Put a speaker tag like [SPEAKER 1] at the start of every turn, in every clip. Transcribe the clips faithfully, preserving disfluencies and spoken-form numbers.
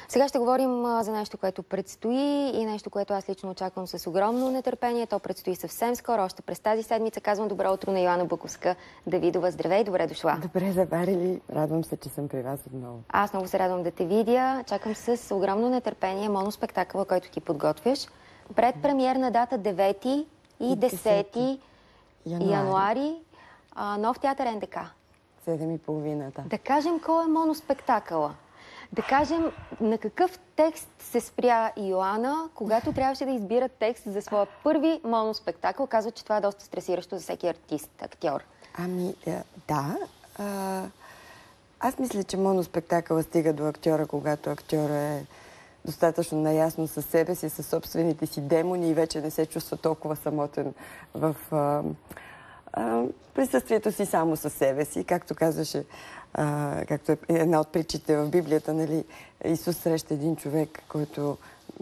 [SPEAKER 1] Сега ще говорим а, за нещо, което предстои и нещо, което аз лично очаквам с огромно нетърпение. То предстои съвсем скоро, още през тази седмица. Казвам добро утро на Йоана Буковска-Давидова. Здравей, добре дошла.
[SPEAKER 2] Добре заварили. Радвам се, че съм при вас отново.
[SPEAKER 1] Аз много се радвам да те видя. Чакам с огромно нетърпение моноспектакъла, който ти подготвяш. Предпремиерна дата девети и десети януари. А, нов театър Н Д К.
[SPEAKER 2] седем и половина, да.
[SPEAKER 1] Да кажем, кой е моноспектакъла? Да кажем, на какъв текст се спря Йоана, когато трябваше да избира текст за своя първи моноспектакъл? Казва, че това е доста стресиращо за всеки артист, актьор.
[SPEAKER 2] Ами, да. А, аз мисля, че моноспектакъла стига до актьора, когато актьора е достатъчно наясно със себе си, със собствените си демони и вече не се чувства толкова самотен в а, а, присъствието си само със себе си. Както казваше, а, както е една от притчите в Библията, нали, Исус среща един човек, който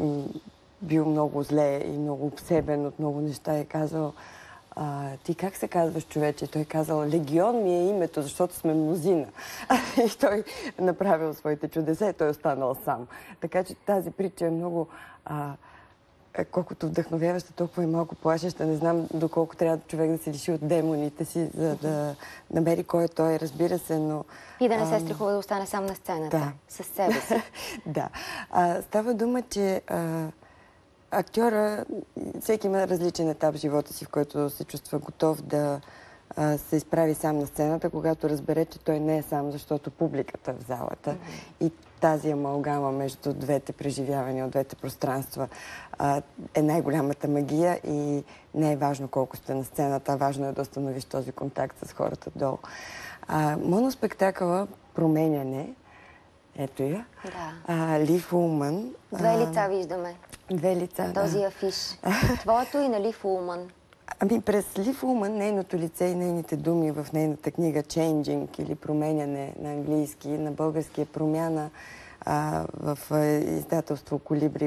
[SPEAKER 2] бил много зле и много обсебен от много неща и е казал: А, ти как се казваш, човече? Той казал: Легион ми е името, защото сме мнозина. И той направил своите чудеса и той останал сам. Така че тази притча е много, а, колкото вдъхновяваща, толкова и малко плашеща. Не знам доколко трябва човек да се лиши от демоните си, за да намери кой е той, разбира се, но...
[SPEAKER 1] И да не се страхува да остане сам на сцената,
[SPEAKER 2] да.
[SPEAKER 1] Със себе си.
[SPEAKER 2] Да. А, става дума, че... А, актьора, всеки има различен етап в живота си, в който се чувства готов да а, се изправи сам на сцената, когато разбере, че той не е сам, защото публиката е в залата. Mm-hmm. И тази амалгама между двете преживявания от двете пространства а, е най-голямата магия и не е важно колко сте на сцената, важно е да установиш този контакт с хората долу. А, моноспектакъла "Променяне", ето я,
[SPEAKER 1] да.
[SPEAKER 2] Live Woman.
[SPEAKER 1] Две лица виждаме.
[SPEAKER 2] Две лица,
[SPEAKER 1] този
[SPEAKER 2] да.
[SPEAKER 1] афиш. Твоето и на Live Woman.
[SPEAKER 2] Ами през Live Woman, нейното лице и нейните думи в нейната книга "Changing" или "Променяне" на английски, на български е "Промяна", а, в издателство "Колибри".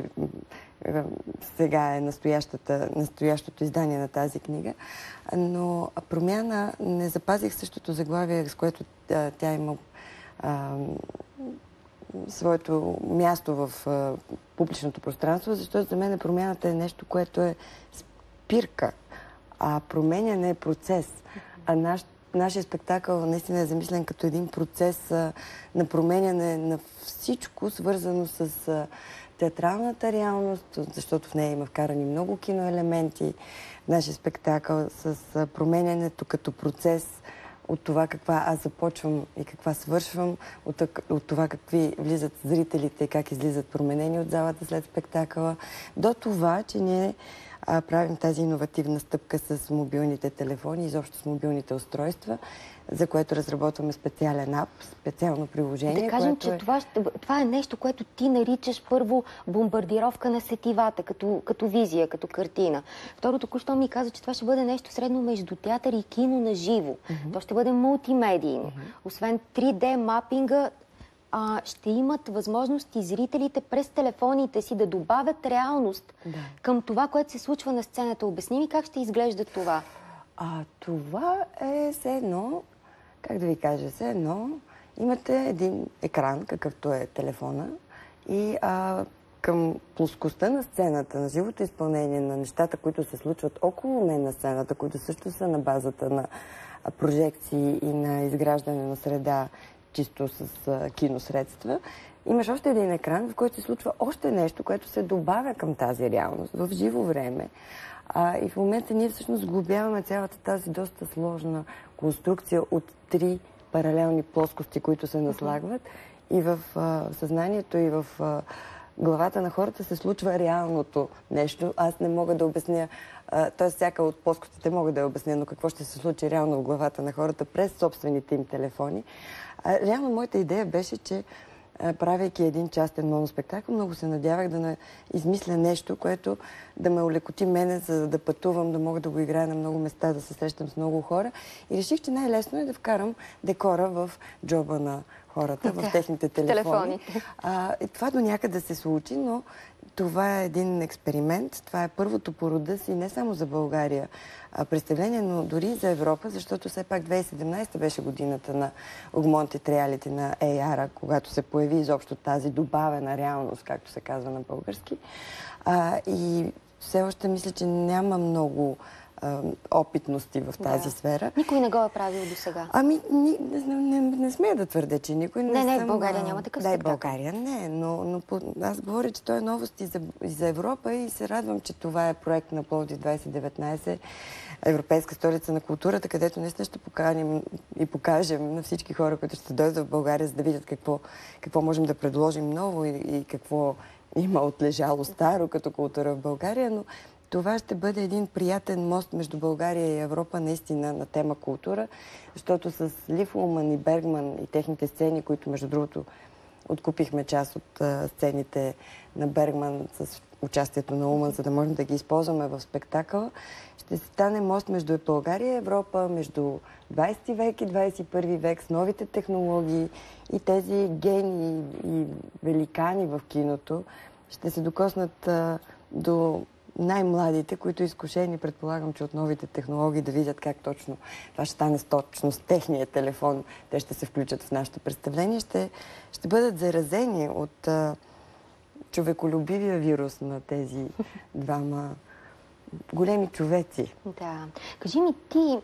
[SPEAKER 2] Сега е настоящото издание на тази книга. Но "Промяна" не запазих същото заглавие, с което а, тя има а, своето място в а, публичното пространство, защото за мен промяната е нещо, което е спирка, а променяне е процес. А наш, нашия спектакъл наистина е замислен като един процес а, на променяне на всичко, свързано с а, театралната реалност, защото в нея има вкарани много киноелементи. Нашия спектакъл с а, променянето като процес от това каква аз започвам и каква свършвам, от, от това какви влизат зрителите и как излизат променени от залата след спектакъла, до това, че ние а, правим тази иновативна стъпка с мобилните телефони, изобщо с мобилните устройства, за което разработваме специален ап, специално приложение.
[SPEAKER 1] Да кажем, че
[SPEAKER 2] е...
[SPEAKER 1] Това, ще, това е нещо, което ти наричаш първо бомбардировка на сетивата, като, като визия, като картина. Второ, току-що ми каза, че това ще бъде нещо средно между театър и кино на живо. Mm-hmm. То ще бъде мултимедийно. Mm-hmm. Освен три Д мапинга, а, ще имат възможност и зрителите през телефоните си да добавят реалност да. към това, което се случва на сцената. Обясни ми как ще изглежда това.
[SPEAKER 2] А това е все едно, как да ви кажа, все едно имате един екран, какъвто е телефона, и а, към плоскостта на сцената, на живото изпълнение на нещата, които се случват около мен на сцената, които също са на базата на прожекции и на изграждане на среда, чисто с а, киносредства, имаш още един екран, в който се случва още нещо, което се добавя към тази реалност в живо време. А, и в момента ние всъщност глобяваме цялата тази доста сложна конструкция от три паралелни плоскости, които се наслагват. И в а, съзнанието, и в а, главата на хората се случва реалното нещо. Аз не мога да обясня, т.е. всяка от плоскостите мога да я обясня, но какво ще се случи реално в главата на хората през собствените им телефони. А, реално моята идея беше, че правейки един частен моноспектакъл, много се надявах да не измисля нещо, което да ме олекоти мене, за да пътувам, да мога да го играя на много места, да се срещам с много хора. И реших, че най-лесно е да вкарам декора в джоба на хората
[SPEAKER 1] да,
[SPEAKER 2] в техните телефони.
[SPEAKER 1] А,
[SPEAKER 2] и това до някъде се случи, но това е един експеримент. Това е първото по рода си не само за България а, представление, но дори и за Европа, защото все пак две хиляди и седемнадесета беше годината на Augmented Reality, на ей ар, когато се появи изобщо тази добавена реалност, както се казва на български. А, и все още мисля, че няма много а, опитности в тази да. сфера.
[SPEAKER 1] Никой не го е правил до сега.
[SPEAKER 2] Ами, ни, не, не, не смея да твърдя, че никой не
[SPEAKER 1] Не, не,
[SPEAKER 2] съм,
[SPEAKER 1] в България няма такъв
[SPEAKER 2] да,
[SPEAKER 1] спектакъл.
[SPEAKER 2] България не, но, но по, аз говоря, че той е новост и за, и за Европа и се радвам, че това е проект на Пловдив две хиляди и деветнадесета, Европейска столица на културата, където наистина ще поканим и покажем на всички хора, които ще дойдат в България, за да видят какво, какво можем да предложим ново и, и какво има отлежало старо като култура в България, но това ще бъде един приятен мост между България и Европа наистина на тема култура, защото с Лив Улман и Бергман и техните сцени, които между другото откупихме част от а, сцените на Бергман с участието на Улман, за да можем да ги използваме в спектакъл, ще стане мост между България и Европа, между двадесети век и двадесет и първи век с новите технологии и тези гении и великани в киното ще се докоснат а, до най-младите, които изкушени, предполагам, че от новите технологии да видят как точно това ще стане точно с техния телефон. Те ще се включат в нашето представление. Ще, ще бъдат заразени от а, човеколюбивия вирус на тези двама големи човеци.
[SPEAKER 1] Да. Кажи ми ти,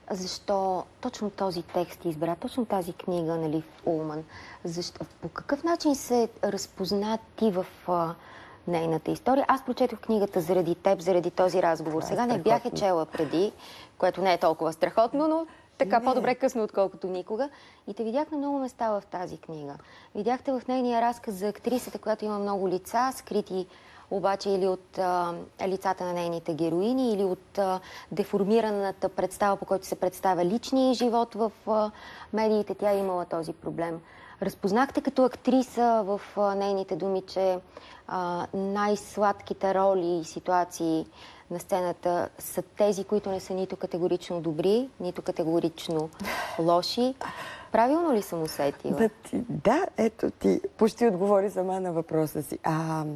[SPEAKER 1] защо точно този текст избра, точно тази книга на Лив Улман? Защо, по какъв начин се разпозна ти в а, нейната история? Аз прочетох книгата заради теб, заради този разговор.
[SPEAKER 2] Това
[SPEAKER 1] Сега
[SPEAKER 2] е
[SPEAKER 1] не бях е чела преди, което не е толкова страхотно, но така по-добре късно, отколкото никога. И те видях на много места в тази книга. Видяхте в нейния разказ за актрисата, която има много лица, скрити обаче или от а, лицата на нейните героини, или от а, деформираната представа, по който се представя личния живот в а, медиите. Тя е имала този проблем. Разпознахте като актриса в а, нейните думи, че а, най-сладките роли и ситуации на сцената са тези, които не са нито категорично добри, нито категорично лоши. Правилно ли съм усетила?
[SPEAKER 2] Да, ето ти почти отговори сама на въпроса си. А,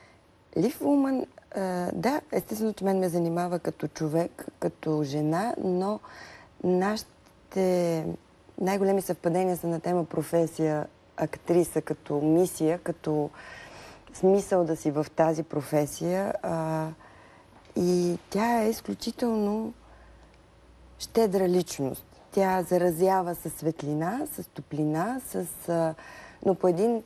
[SPEAKER 2] Лив Улман, да, естествено, че мен ме занимава като човек, като жена, но нашите най-големи съвпадения са на тема професия, актриса, като мисия, като смисъл да си в тази професия. А, и тя е изключително щедра личност. Тя заразява със светлина, с топлина, с, а, но по един...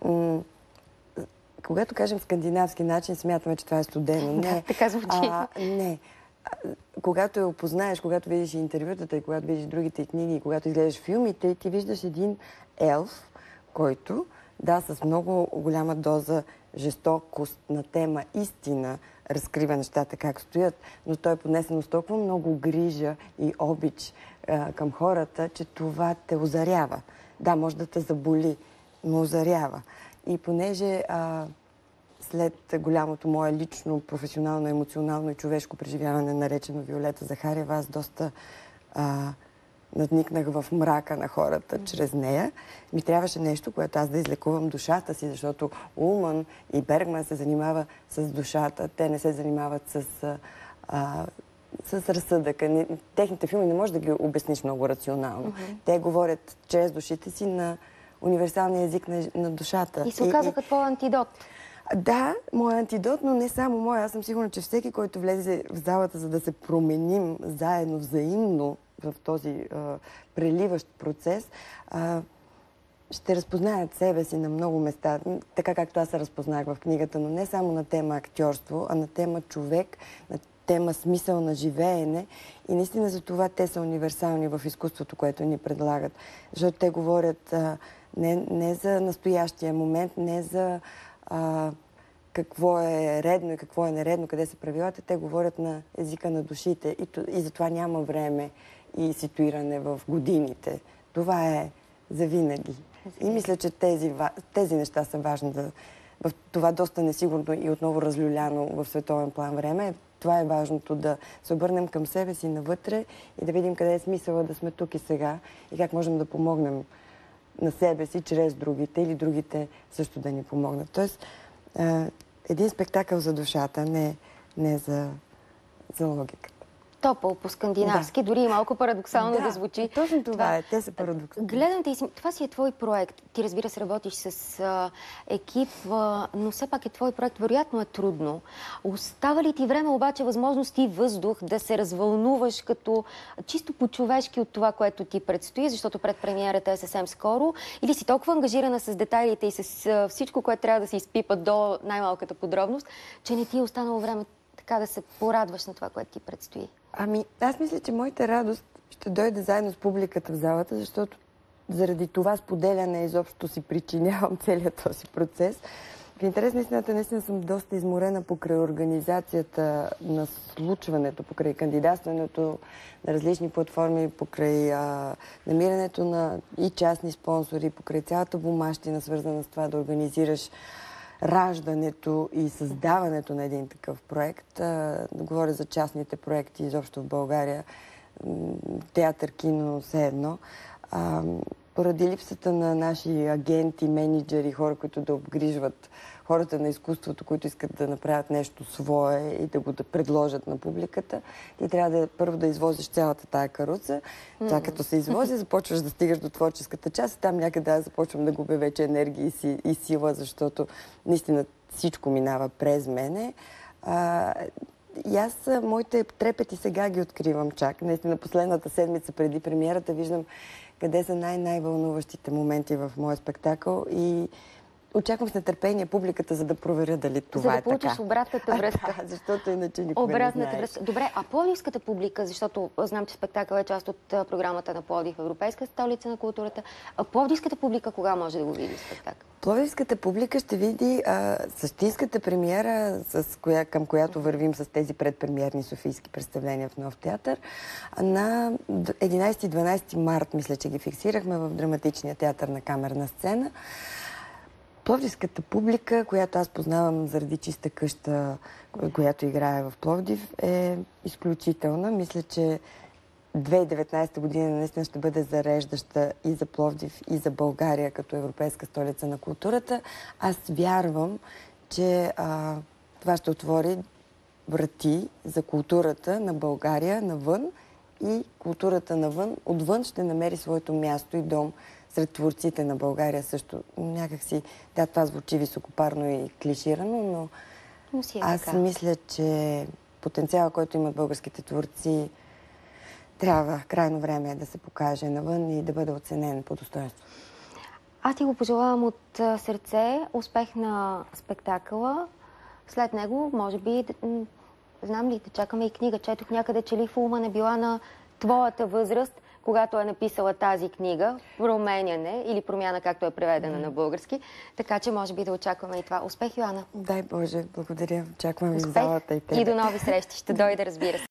[SPEAKER 2] Когато кажем скандинавски начин, смятаме, че това е студено. Не,
[SPEAKER 1] да, така звучи.
[SPEAKER 2] А, не. А, когато я опознаеш, когато видиш интервютата и когато видиш другите книги, и когато изгледаш филмите, ти виждаш един елф, който, да, с много голяма доза жестокост на тема истина, разкрива нещата как стоят, но той е поднесено с толкова много грижа и обич а, към хората, че това те озарява. Да, може да те заболи, но озарява. И понеже а, след голямото мое лично, професионално, емоционално и човешко преживяване, наречено Виолета Захариева, аз доста а, надникнах в мрака на хората mm. чрез нея. Ми трябваше нещо, което аз да излекувам душата си, защото Улман и Бергман се занимава с душата. Те не се занимават с, а, с разсъдъка. Техните филми не можеш да ги обясниш много рационално. Mm-hmm. Те говорят чрез душите си на универсалния език на, на душата.
[SPEAKER 1] И се оказаха и... твой антидот.
[SPEAKER 2] Да, мой антидот, но не само мой. Аз съм сигурна, че всеки, който влезе в залата, за да се променим заедно, взаимно в този а, преливащ процес, а, ще разпознаят себе си на много места, така както аз се разпознах в книгата, но не само на тема актьорство, а на тема човек, на тема смисъл на живеене. И наистина за това те са универсални в изкуството, което ни предлагат. Защото те говорят а, не, не за настоящия момент, не за а, какво е редно и какво е нередно, къде са правилата. Те говорят на езика на душите и, и затова няма време и ситуиране в годините. Това е завинаги. И мисля, че тези, тези неща са важни. Да, в това доста несигурно и отново разлюляно в световен план време. Това е важното, да се обърнем към себе си навътре и да видим къде е смисъла да сме тук и сега и как можем да помогнем на себе си чрез другите или другите също да ни помогнат. Тоест, един спектакъл за душата, не, не за, за логиката.
[SPEAKER 1] Топъл по-скандинавски, да. Дори и малко парадоксално да, да звучи.
[SPEAKER 2] Точно това, това е, те са парадоксални.
[SPEAKER 1] Гледам те и си, това си е твой проект. Ти, разбира се, работиш с а, екип, а, но все пак е твой проект. Вероятно е трудно. Остава ли ти време, обаче, възможности и въздух да се развълнуваш като чисто по-човешки от това, което ти предстои, защото предпремиерата е съвсем скоро? Или си толкова ангажирана с детайлите и с а, всичко, което трябва да се изпипа до най-малката подробност, че не ти е останало време така да се порадваш на това, което ти предстои?
[SPEAKER 2] Ами, аз мисля, че моята радост ще дойде заедно с публиката в залата, защото заради това споделяне изобщо си причинявам целият този процес. В интерес на истината, наистина съм доста изморена покрай организацията на случването, покрай кандидатстването на различни платформи, покрай а, намирането на и частни спонсори, покрай цялата бумащина, свързана с това да организираш раждането и създаването на един такъв проект. Да говоря за частните проекти изобщо в България, театър, кино, все едно. Поради липсата на наши агенти, менеджери, хора, които да обгрижват хората на изкуството, които искат да направят нещо свое и да го да предложат на публиката, ти трябва да първо да извозиш цялата тая каруца. Тя като се извози, започваш да стигаш до творческата част и там някъде аз започвам да губя вече енергия и, си, и сила, защото наистина всичко минава през мене. А, и аз моите трепети сега ги откривам чак. Наистина последната седмица преди премиерата виждам къде са най-най-вълнуващите моменти в моя спектакъл и очаквам с нетърпение публиката, за да проверя дали това е така.
[SPEAKER 1] За да получиш обратната връзка.
[SPEAKER 2] Да, защото иначе никога
[SPEAKER 1] обратната
[SPEAKER 2] не знаеш.
[SPEAKER 1] Връзка. Добре, а пловдивската публика, защото знам, че спектакъл е част от програмата на Пловдив, Европейска столица на културата. А пловдивската публика кога може да го види спектакъл?
[SPEAKER 2] Пловдивската публика ще види а, същинската премиера, с коя, към която вървим с тези предпремиерни софийски представления в Нов театър. На единайсети и дванайсети март, мисля, че ги фиксирахме в Драматичния театър на камерна сцена. Пловдивската публика, която аз познавам заради Чиста къща, която играе в Пловдив, е изключителна. Мисля, че две хиляди и деветнайсета година наистина ще бъде зареждаща и за Пловдив, и за България като европейска столица на културата. Аз вярвам, че а, това ще отвори врати за културата на България навън и културата навън, отвън ще намери своето място и дом сред творците на България също. Някакси, да, това звучи високопарно и клиширано, но,
[SPEAKER 1] но си е
[SPEAKER 2] аз
[SPEAKER 1] така.
[SPEAKER 2] мисля, че потенциала, който имат българските творци, трябва крайно време е да се покаже навън и да бъде оценен по достоинство.
[SPEAKER 1] Аз ти го пожелавам от сърце. Успех на спектакъла. След него, може би, знам ли, да чакаме и книга. Четох някъде, че Лив Улман е била на твоята възраст, когато е написала тази книга, променяне или промяна, както е преведена mm. на български. Така че може би да очакваме и това. Успех, Йоана!
[SPEAKER 2] Дай Боже, благодаря. Очаквам и в залата и тебе.
[SPEAKER 1] И до нови срещи. Ще дойде, разбира се.